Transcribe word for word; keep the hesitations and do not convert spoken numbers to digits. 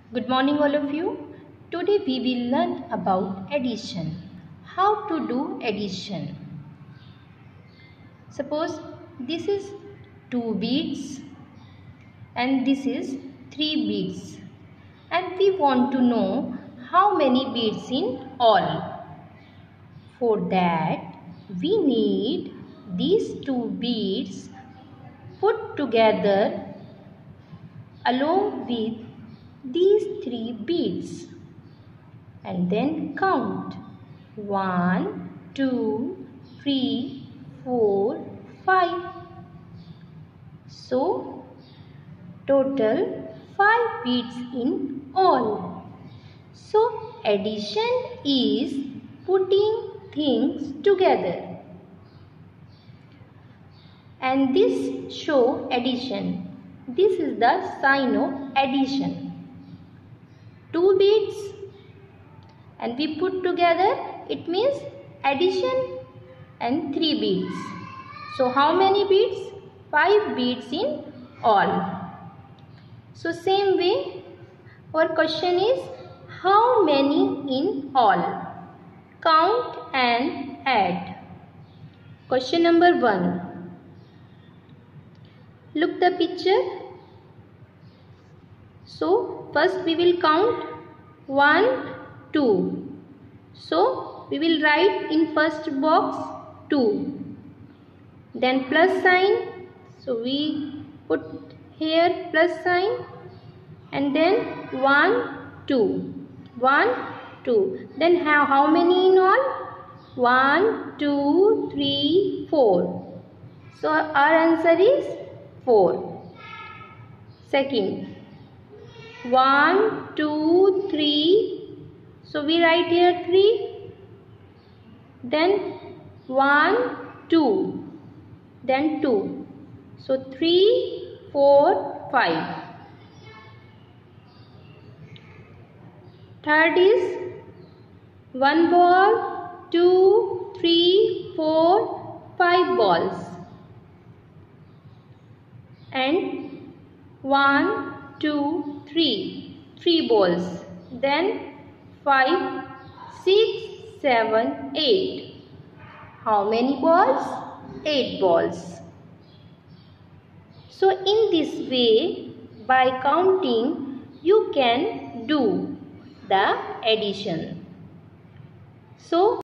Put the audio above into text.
Good morning all of you. Today we will learn about addition. How to do addition. Suppose this is two beads and this is three beads and we want to know how many beads in all. For that we need these two beads put together along with these three beads and then count one, two, three, four, five. So total five beads in all. So addition is putting things together. And this show addition. This is the sign of addition. Two beads and we put together, it means addition, and three beads. So how many beads? Five beads in all. So same way our question is how many in all? Count and add. Question number one. Look the picture. So first we will count one, two. So we will write in first box two. Then plus sign. So we put here plus sign. And then one, two. one, two. Then how, how many in all? one, two, three, four. So our answer is four. Second. one, two, three. So we write here three. Then one, two. Then two. So three, four, five. Third is one ball, two, three, four, five balls. And one, two, three, three balls. Then five, six, seven, eight. How many balls? Eight balls. So in this way, by counting, you can do the addition. So